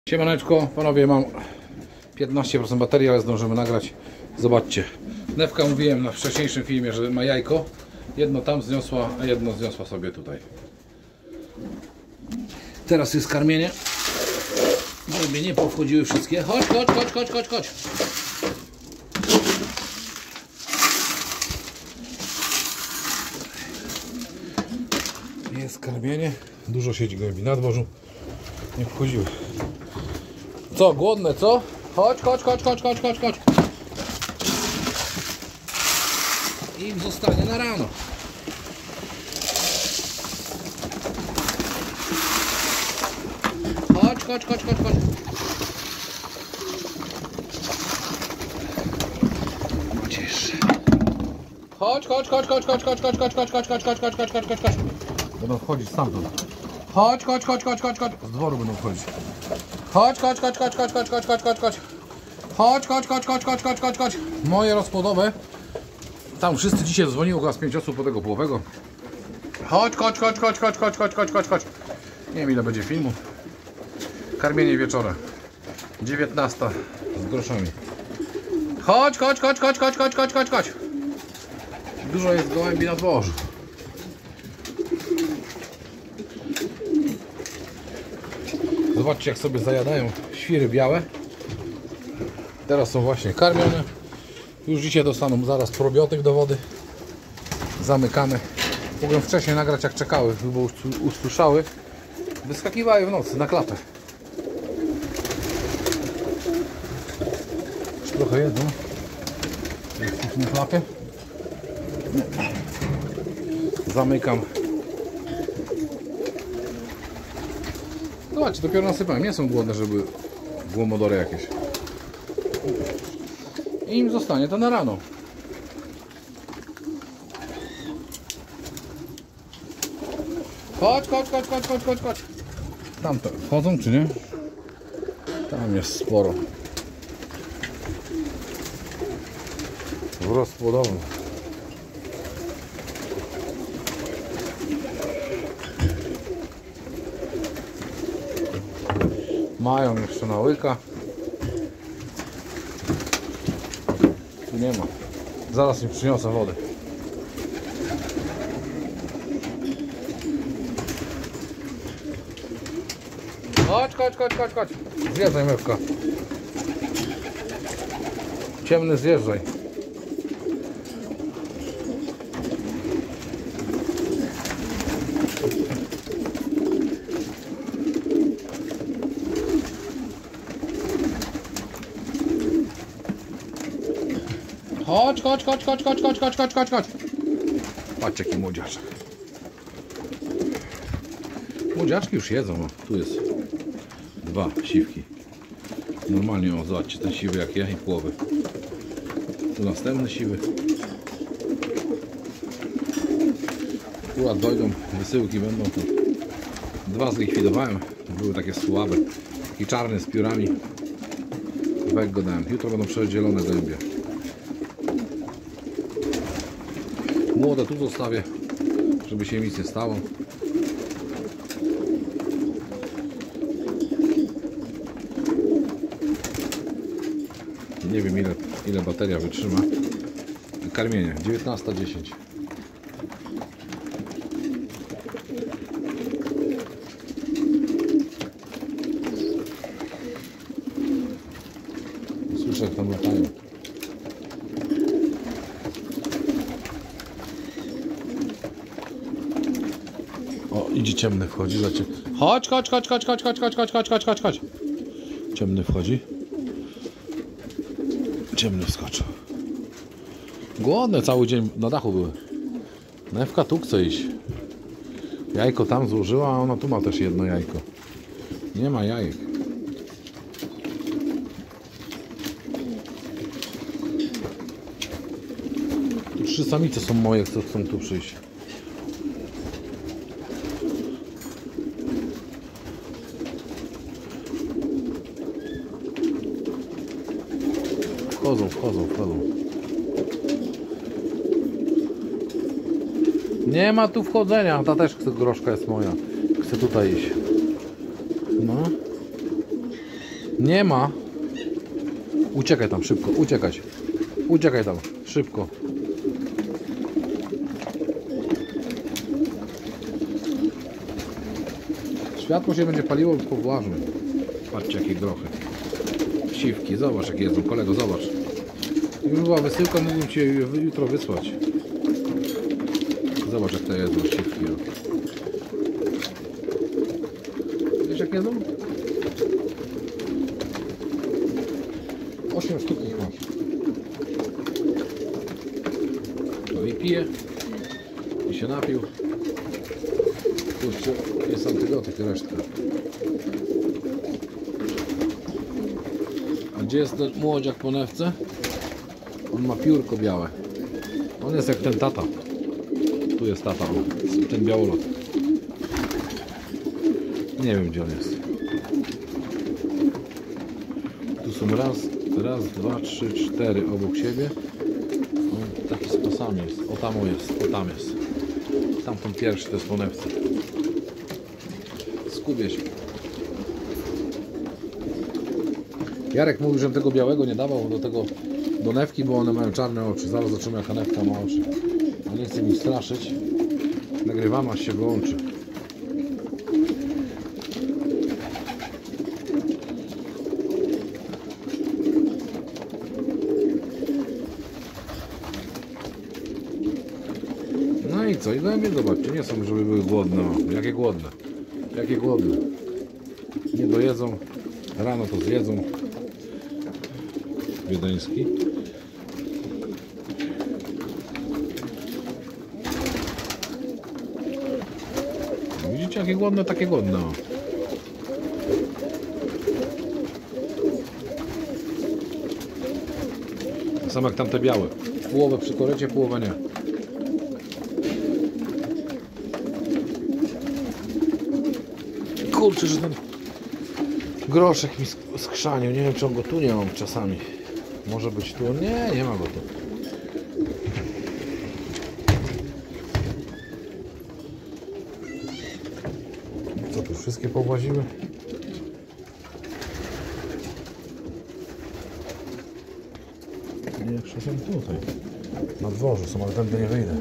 Siemaneczko, panowie, mam 15% baterii, ale zdążymy nagrać. Zobaczcie, Newka mówiłem na wcześniejszym filmie, że ma jajko. Jedno tam zniosła, a jedno zniosła sobie tutaj. Teraz jest karmienie. Żeby nie powchodziły wszystkie. Chodź, chodź, chodź, chodź, chodź, chodź. Jest karmienie. Dużo siedzi gołębi na dworzu. Nie wchodziły. Co, głodne, co? Chodź, chodź, chodź, chodź, chodź, chodź, chodź. I im zostanie na rano. Chodź, chodź, chodź, chodź, chodź. Cisz. Chodź, chodź, chodź, chodź, chodź, chodź, chodź, chodź, chodź, chodź, chodź, chodź, chodź, chodź, chodź, chodź, chodź. Będą wchodzić stamtąd. Chodź, chodź, chodź, chodź, chodź, chodź. Z dworu będą wchodzić. Chodź, chodź, chodź, chodź, chodź, chodź, chodź, chodź, chodź, chodź. Chodź, chodź, chodź, chodź, chodź, chodź, chodź, chodź. Moje rozpłodowe. Tam wszyscy dzisiaj dzwoniło, chyba z 5 osób po tego połowego. Chodź, chodź, chodź, chodź, chodź, chodź, chodź, chodź, chodź, chodź. Nie wiem, ile będzie filmu. Karmienie wieczorem. 19 z groszami. Chodź, chodź, chodź, chodź, chodź, chodź, chodź, chodź, chodź. Dużo jest gołębi na dworzu. Zobaczcie, jak sobie zajadają świry białe. Teraz są właśnie karmione. Już dzisiaj dostaną zaraz probiotyk do wody. Zamykamy. Mogłem wcześniej nagrać, jak czekały, bo usłyszały. Wyskakiwały w nocy na klapę. Już trochę jedzą. Jest na klapie. Zamykam. Zobaczcie, dopiero nasypałem. Nie są głodne, żeby głomodory jakieś. I im zostanie to na rano. Chodź, chodź, chodź, chodź, chodź, chodź, chodź. Tam to wchodzą, czy nie? Tam jest sporo. W rozpłodowym. Mają jeszcze na łyka. Tu nie ma. Zaraz im przyniosę wody. Chodź, chodź, chodź, chodź, chodź. Zjeżdżaj, Mewka. Ciemny, zjeżdżaj. Chodź, chodź, chodź, chodź, chodź, chodź, chodź, chodź, chodź, chodź. Patrzcie, jaki młodziaczek. Młodziaczki już jedzą, o, tu jest 2 siwki. Normalnie, o, zobaczcie, ten siwy jak ja i połowy. Tu następny siwy. Akurat dojdą, wysyłki będą, to 2 zlikwidowałem, były takie słabe. Taki czarny z piórami. Wek go dałem. Jutro będą przedzielone gołębie. Młode tu zostawię, żeby się nic nie stało. Nie wiem, ile bateria wytrzyma. Karmienie 19:10. Słyszę, jak tam latają. O, idzie ciemny, wchodzi, zobaczcie. Chodź, chodź, chodź, chodź, chodź, chodź, chodź, chodź, chodź, chodź, chodź, chodź. Ciemny wchodzi. Ciemny wskoczył. Głodne, cały dzień na dachu były. Newka tu chce iść. Jajko tam złożyła, a ona tu ma też jedno jajko. Nie ma jajek. Tu 3 samice są moje, które chcą tu przyjść. Wchodzą, wchodzą, wchodzą. Nie ma tu wchodzenia. Ta też chce, groszka jest moja. Chcę tutaj iść. No. Nie ma. Uciekaj tam szybko, uciekać. Uciekaj tam, szybko. Światło się będzie paliło poważnie. Patrzcie jakie grochy. Siwki, zobacz jak jedzą, kolego, zobacz. Gdyby była wysyłka, mógłbym Cię jutro wysłać. Zobacz jak to jedzą siwki. Wiesz jak jedzą? 8 sztuk ich mam. No i pije. I się napił. Tu jeszcze jest antybiotyk, resztka. A gdzie jest ten młodziak po newce? On ma piórko białe. On jest jak ten tata. Tu jest tata, ten białolot. Nie wiem gdzie on jest. Tu są raz, dwa, trzy, cztery obok siebie. On taki z pasami jest. O tam jest, o tam jest. Tamten pierwszy to jest po newce. Skubię się. Jarek mówił, że tego białego nie dawał do newki, bo one mają czarne oczy. Zaraz zobaczymy jaka newka ma oczy. A nie chcę mi straszyć. Nagrywam aż się wyłączy. No i co? I gołębie zobaczcie, nie są, żeby były głodne. O, jakie głodne. Jakie głodne. Nie dojedzą. Rano to zjedzą. Wiedeński. Widzicie jakie głodne, takie głodne. O. Tak samo jak tamte białe. Połowę przy korecie, połowę nie. Kurczę, że ten groszek mi skrzanił. Nie wiem czy on go tu nie mam czasami. Może być tu? Nie, nie ma go tu. Co tu wszystkie powłaziły? Nie, jeszcze są tutaj. Na dworzu są, ale tędy nie wyjdę.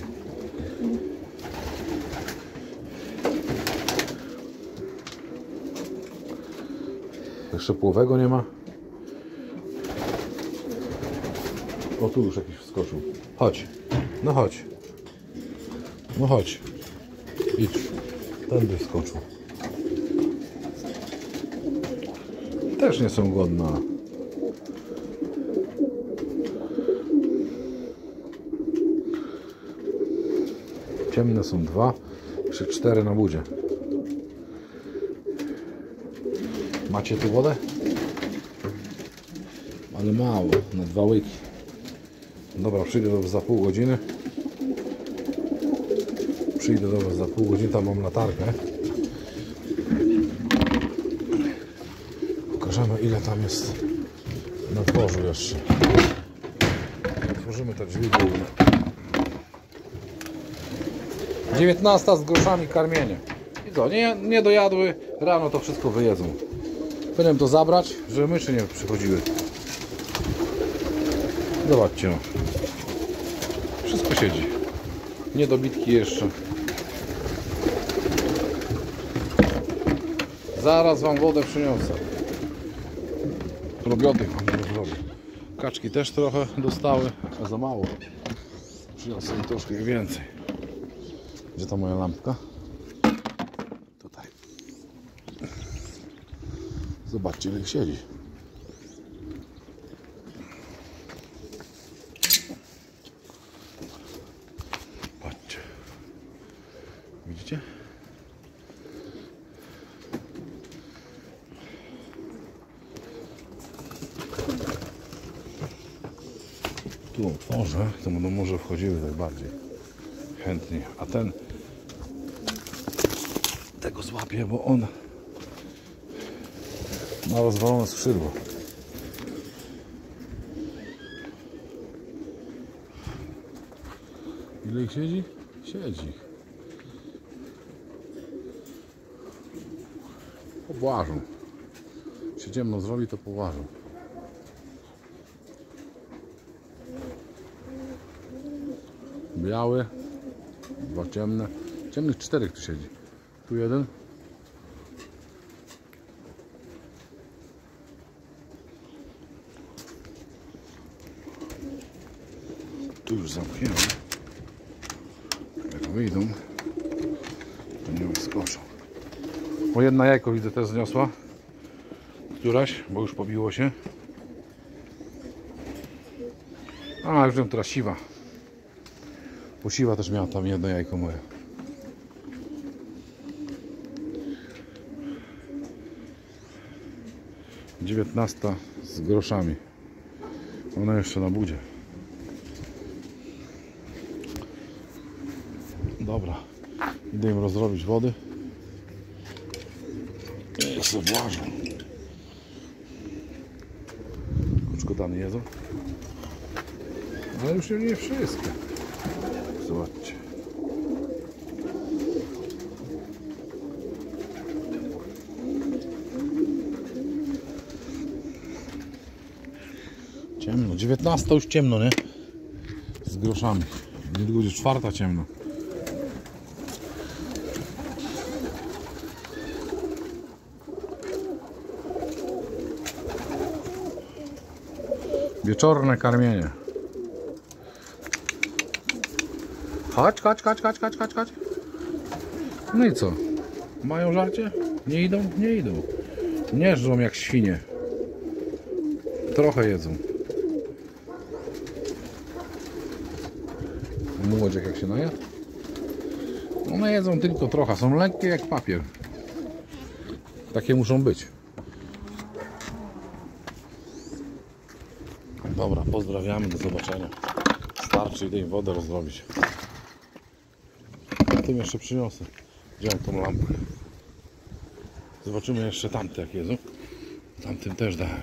Jeszcze połowego nie ma. O, tu już jakiś wskoczył. Chodź. No chodź. No chodź. Idź. Tędy wskoczył. Też nie są głodne. Ciemne są 2, jeszcze 4 na budzie. Macie tu wodę? Ale mało, na 2 łyki. Dobra, przyjdę do Was za pół godziny. Przyjdę do Was za pół godziny, tam mam latarkę. Pokażemy ile tam jest na dworzu jeszcze. Otworzymy te drzwi główne. 19 z groszami karmienie. I co, nie dojadły, rano to wszystko wyjedzą. Powinienem to zabrać, żeby myszy nie przychodziły. Zobaczcie. No. Wszystko siedzi. Niedobitki jeszcze. Zaraz Wam wodę przyniosę. Probiotyk Wam zrobię. Kaczki też trochę dostały, a za mało. Przyniosę im troszkę więcej. Gdzie ta moja lampka? Tutaj. Zobaczcie ile ich siedzi. Patrzcie. Widzicie? Tu otworzę, to będą może wchodziły tak bardziej chętnie, a ten tego złapię, bo on ma rozwalone skrzydło. Ile ich siedzi? Siedzi. Obłażą. ciemno zrobi, to poważę. Biały, dwa ciemne. Ciemnych 4 tu siedzi. Tu jeden. Tu już zamkniemy. Jak wyjdą, to nie wyskoczą. O, jedna jajko widzę też zniosła. Któraś, bo już pobiło się. A, już wiem, teraz siwa. Bo siwa też miała tam jedno jajko moje. Dziewiętnasta z groszami. Ona jeszcze na budzie. Dobra, idę im rozrobić wody. Niech sobie włażą. Koczkotany jedzą. Ale już nie wszystkie. Zobaczcie. Ciemno, 19 już ciemno, nie? Z groszami. Niedługo będzie 4 ciemno. Wieczorne karmienie. Chodź. No i co? Mają żarcie? Nie idą? Nie idą. Nie żrą jak świnie. Trochę jedzą. Młodziek jak się najadł? One jedzą tylko trochę. Są lekkie jak papier. Takie muszą być. Dobra, pozdrawiamy, do zobaczenia. Starczy, idę im wodę rozrobić. A tym jeszcze przyniosę. Wziąłem tą lampkę. Zobaczymy jeszcze tamte jak jedzą. Tamtym też dałem.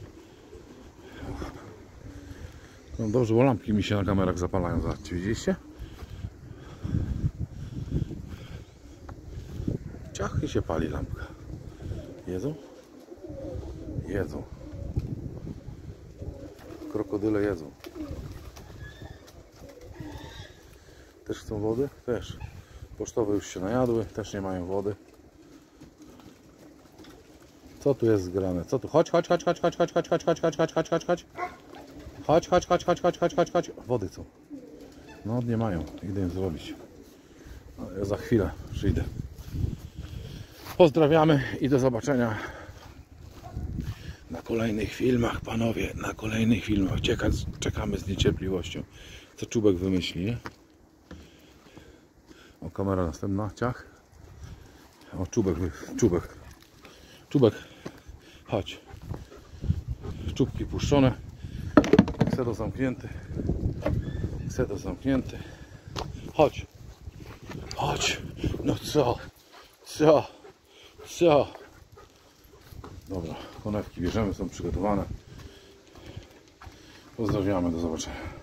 No dobrze, bo lampki mi się na kamerach zapalają. Zobaczcie, widzieliście? Ciach i się pali lampka. Jedzą? Jedzą. Krokodyle jedzą. Też chcą wody? Też. Pocztowe już się najadły, też nie mają wody. Co tu jest zgrane? Co tu? Chodź. Chodź. Wody chcą. No nie mają. Idę im zrobić. Ja za chwilę przyjdę. Pozdrawiamy i do zobaczenia na kolejnych filmach, panowie. Na kolejnych filmach. Czekamy z niecierpliwością. Co Czubek wymyśli, nie? O, kamera następna. Ciach. O, Czubek. Chodź. Czubki puszczone. Ksedo zamknięty. Chodź. No co? Dobra, konewki bierzemy, są przygotowane. Pozdrawiamy, do zobaczenia.